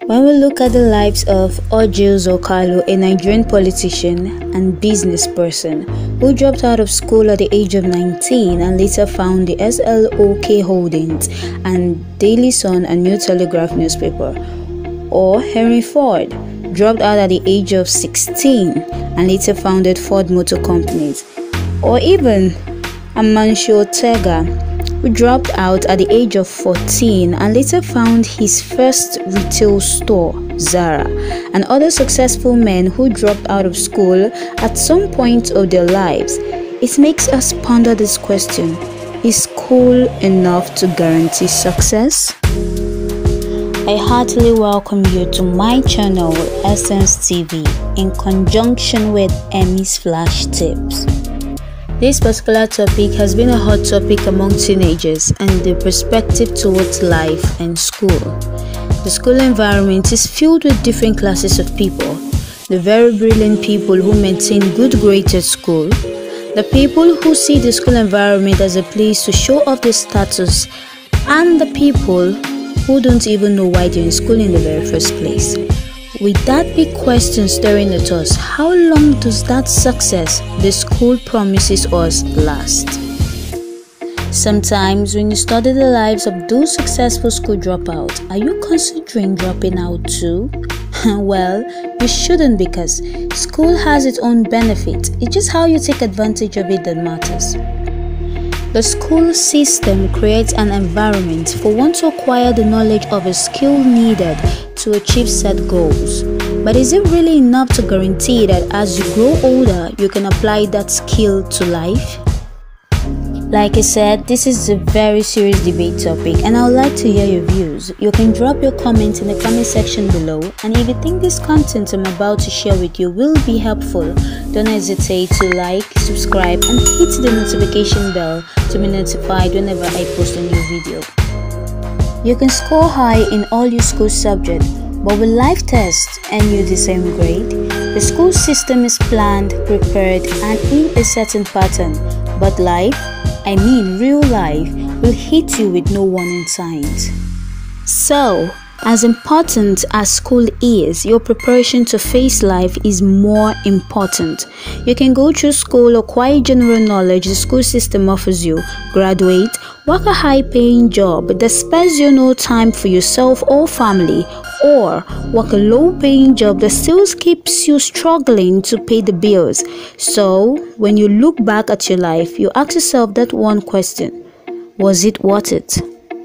When we look at the lives of Ojils Okalu, a Nigerian politician and business person who dropped out of school at the age of 19 and later found the SLOK Holdings and Daily Sun and New Telegraph newspaper, or Henry Ford, dropped out at the age of 16 and later founded Ford Motor Companies, or even Amancio Ortega, who dropped out at the age of 14 and later found his first retail store, Zara, and other successful men who dropped out of school at some point of their lives, it makes us ponder this question: is school enough to guarantee success? I heartily welcome you to my channel, Essence TV, in conjunction with Emmy's Flash Tips. This particular topic has been a hot topic among teenagers and their perspective towards life and school. The school environment is filled with different classes of people: the very brilliant people who maintain good grades at school, the people who see the school environment as a place to show off their status, and the people who don't even know why they're in school in the very first place. With that big question staring at us, how long does that success the school promises us last? Sometimes when you study the lives of those successful school dropouts, are you considering dropping out too? Well, you shouldn't, because school has its own benefit. It's just how you take advantage of it that matters. The school system creates an environment for one to acquire the knowledge of a skill needed to achieve set goals. But is it really enough to guarantee that as you grow older, you can apply that skill to life? Like I said, this is a very serious debate topic and I would like to hear your views. You can drop your comments in the comment section below, and if you think this content I'm about to share with you will be helpful, don't hesitate to like, subscribe and hit the notification bell to be notified whenever I post a new video. You can score high in all your school subjects, but with life tests and you the same grade, the school system is planned, prepared and in a certain pattern, but life, I mean real life, will hit you with no warning signs. So, as important as school is, your preparation to face life is more important. You can go through school, acquire general knowledge the school system offers you, graduate, work a high-paying job that spares you no time for yourself or family, or work a low-paying job that still keeps you struggling to pay the bills. So, when you look back at your life, you ask yourself that one question: was it worth it?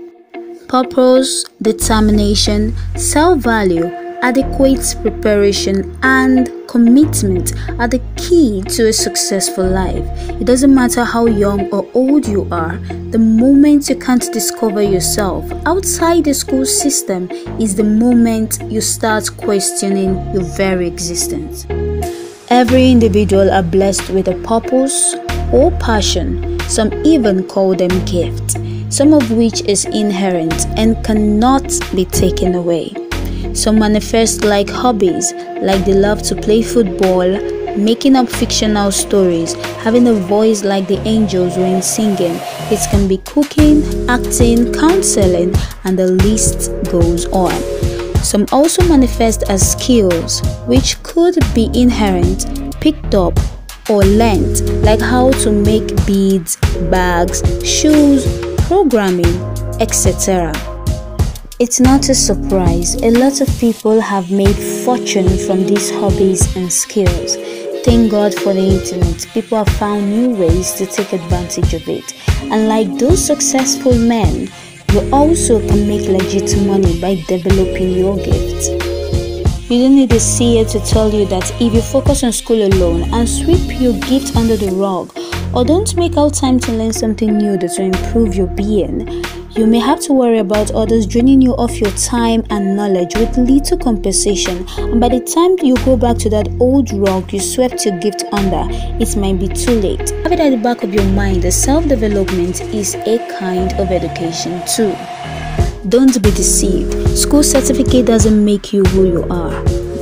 Purpose, determination, self-value, adequate preparation, and commitment are the key to a successful life. It doesn't matter how young or old you are, the moment you can't discover yourself outside the school system is the moment you start questioning your very existence. Every individual are blessed with a purpose or passion. Some even call them gift, some of which is inherent and cannot be taken away. Some manifest like hobbies, like they love to play football, making up fictional stories, having a voice like the angels when singing. It can be cooking, acting, counseling, and the list goes on. Some also manifest as skills, which could be inherent, picked up, or learned, like how to make beads, bags, shoes, programming, etc. It's not a surprise, a lot of people have made fortune from these hobbies and skills. Thank God for the internet, people have found new ways to take advantage of it. And like those successful men, you also can make legit money by developing your gifts. You don't need a seer to tell you that if you focus on school alone and sweep your gift under the rug, or don't make out time to learn something new that will improve your being, you may have to worry about others draining you of your time and knowledge with little compensation, and by the time you go back to that old rug you swept your gift under, it might be too late. Have it at the back of your mind that self-development is a kind of education too. Don't be deceived. School certificate doesn't make you who you are.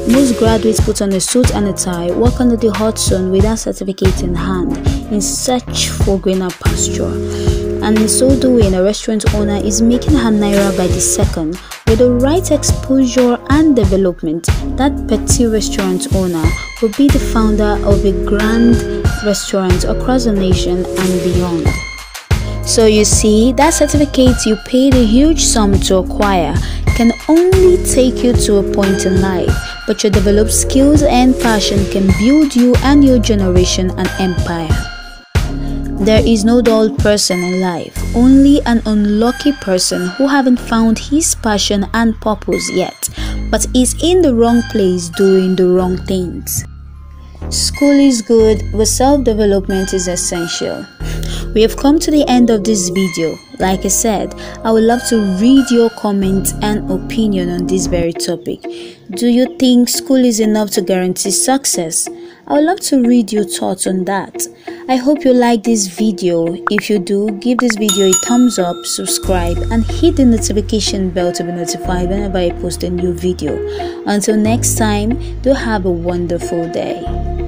Most graduates put on a suit and a tie, walk under the hot sun with that certificate in hand, in search for greener pasture. And in so doing, a restaurant owner is making her naira by the second. With the right exposure and development, that petty restaurant owner will be the founder of a grand restaurant across the nation and beyond. So you see, that certificate you paid a huge sum to acquire can only take you to a point in life, but your developed skills and passion can build you and your generation an empire. There is no dull person in life, only an unlucky person who haven't found his passion and purpose yet, but is in the wrong place doing the wrong things. School is good, but self-development is essential. We have come to the end of this video. Like I said, I would love to read your comments and opinion on this very topic. Do you think school is enough to guarantee success? I would love to read your thoughts on that. I hope you like this video. If you do, give this video a thumbs up, subscribe, and hit the notification bell to be notified whenever I post a new video. Until next time, do have a wonderful day.